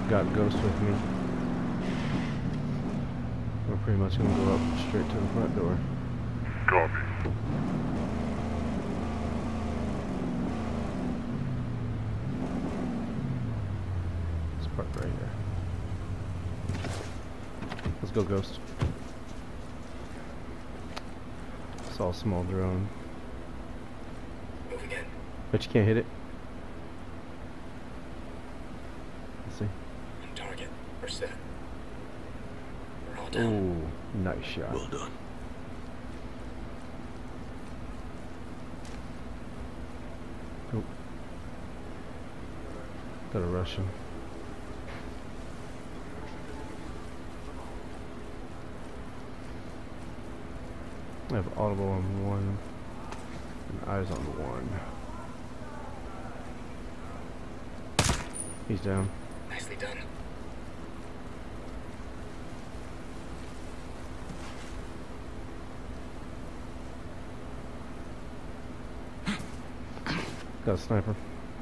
got Ghost with me. We're pretty much gonna go up straight to the front door. Copy. Let's park right here. Let's go, Ghost. Saw a small drone. Moving in. Bet you can't hit it. Let's see. On target. We're set. We're all down. Ooh, nice shot. Well done. Nope. Got a Russian. I have audible on one and eyes on one. He's down. Nicely done. Got a sniper.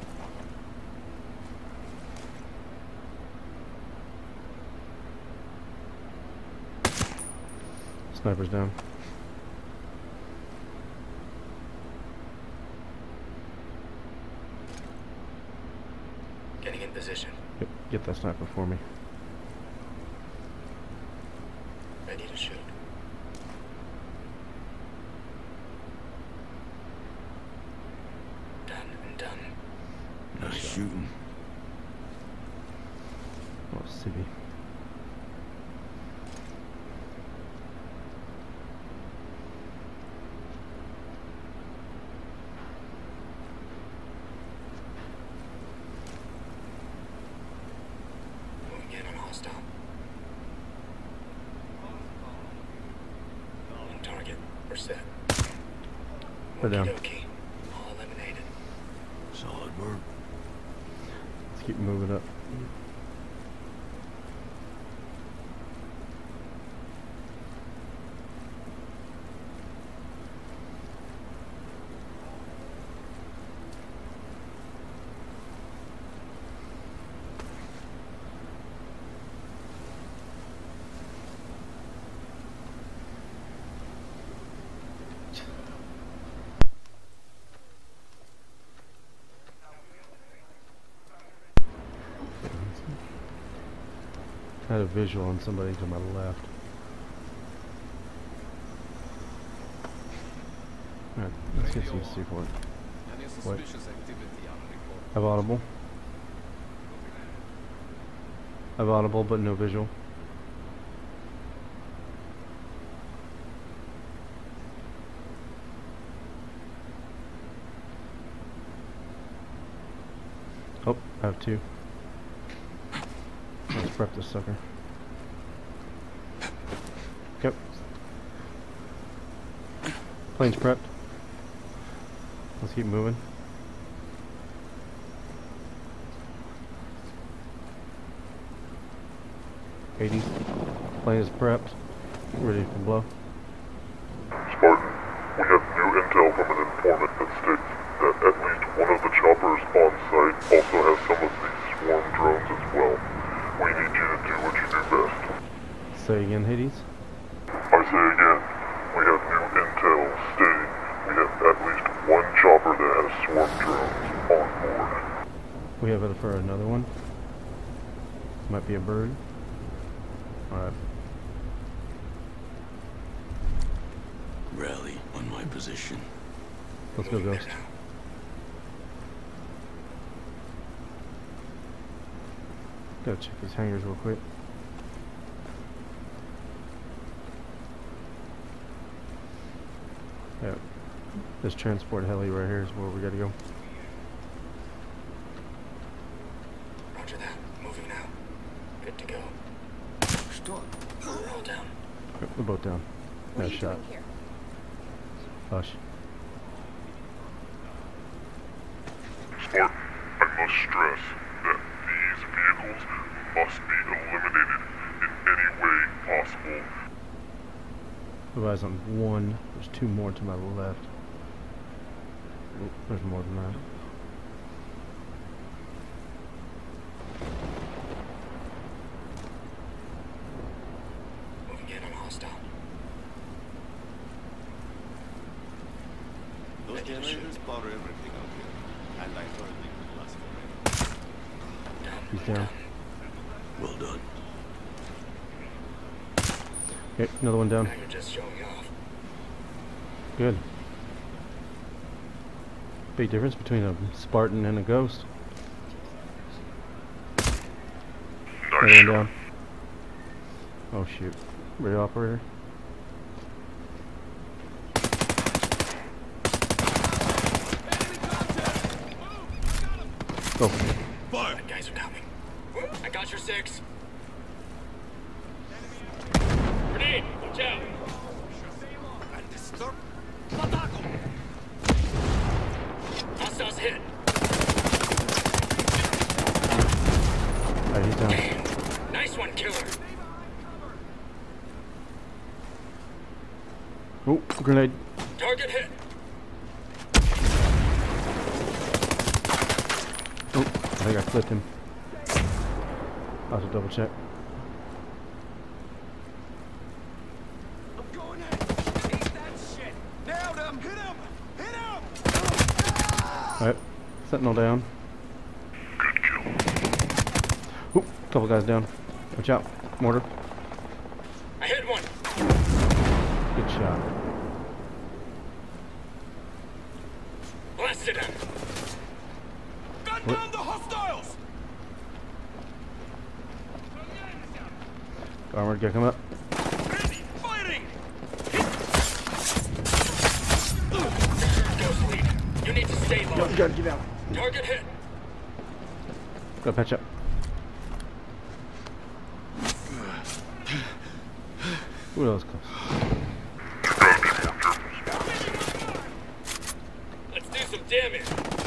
Sniper's down. Getting in position. Yep, get that sniper for me. Ready to shoot. Done and done. Nice shooting. Oh, civvy. Moving in on hostile. On target. We're set. We're down. Okey-dokey. All eliminated. Solid work. Let's keep moving up. I had a visual on somebody to my left. Alright, let's get some C4. What? I've audible. I've audible, but no visual. Oh, I have two. Let's prep this sucker. Yep. Plane's prepped. Let's keep moving. '80s. Plane is prepped. Ready to blow. Spartan, we have new intel from an informant that states that at least one of the choppers on site also has some of these swarm drones as well. We need you to do what you do best. Say again, Hades. I say again, we have new intel stating we have at least one chopper that has swarm drones on board. We have it for another one. Might be a bird. Alright. Rally on my position. Let's go, Ghost. Gotta check these hangars real quick. Yeah. This transport heli right here is where we gotta go. Roger that. Moving now. Good to go. Stop. We're all down. Yep, we're both down. Nice shot. Hush. Spartan, I must stress that these vehicles must be eliminated in any way possible. Who eyes on one? There's two more to my left. Oop, there's more than that. ready to shoot. generators power everything out here. And I heard they could last forever. He's down. Well done. Okay, another one down. Now you're just showing off. Good. Big difference between a Spartan and a Ghost. Another one down. Oh shoot. Radio operator. Go. Fire! Bad guys are coming. I got your 6. Grenade! Watch out! Hostiles hit! Alright, he's down. Nice one, killer! Oh, grenade. Target hit! Oh, I think I clipped him. I'll have to double check. I'm going in. Eat that shit. Nailed him. Hit him. Hit him. Alright, sentinel down. Good kill. Oh, couple guys down. Watch out. Mortar. I hit one! Good shot. Blasted him! Gun down the hostiles. Armored guy come up. Ready. Firing. Ghost lead. You need to stay low. Gotta get out. Target hit! Go patch up. Ooh, that was close. Let's do some damage!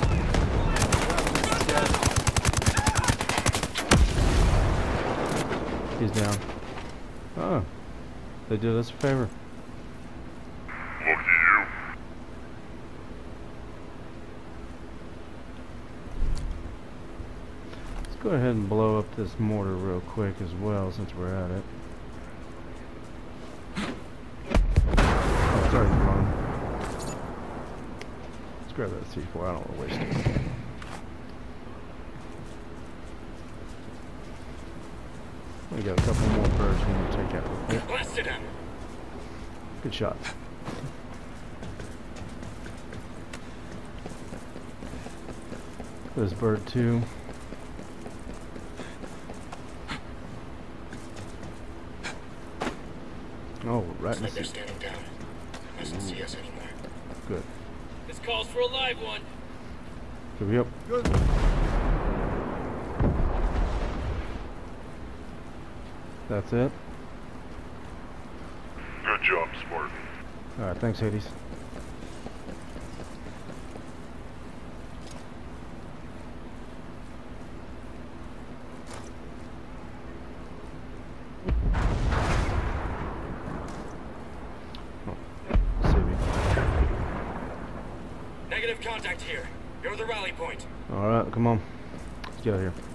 He's down. Oh, they did us a favor. Lucky you. Let's go ahead and blow up this mortar real quick as well, since we're at it. Oh, it's already blown. Let's grab that C4. I don't want to waste it. We got a couple more birds we need to take out real quick. Blasted him! Good shot. This bird too. Oh, right in the Like they're seat. standing down. Mustn't see us anymore. Good. This calls for a live one. Here we go. Good. That's it. Good job, Spartan. Alright, thanks, Hades. Oh, save you. Negative contact here. You're the rally point. Alright, come on. Let's get out of here.